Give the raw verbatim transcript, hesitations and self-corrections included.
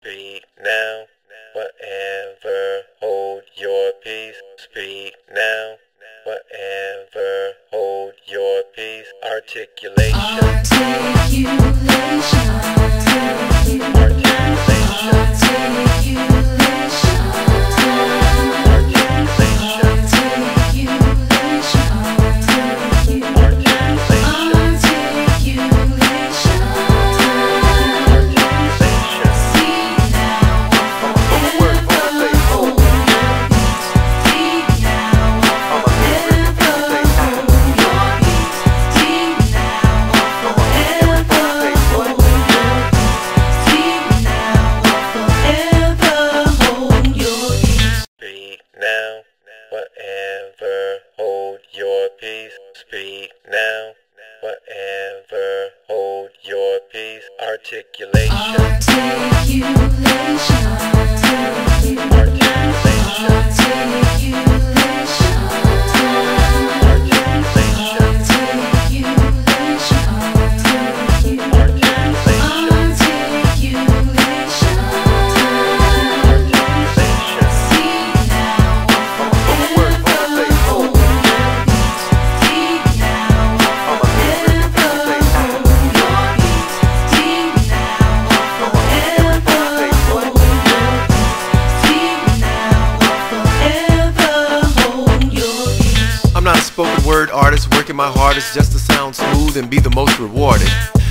Speak now, whatever, hold your peace. Speak now, whatever, hold your peace. Articulation. Articulation. Articulation. Articulation. My hardest just to sound smooth and be the most rewarded.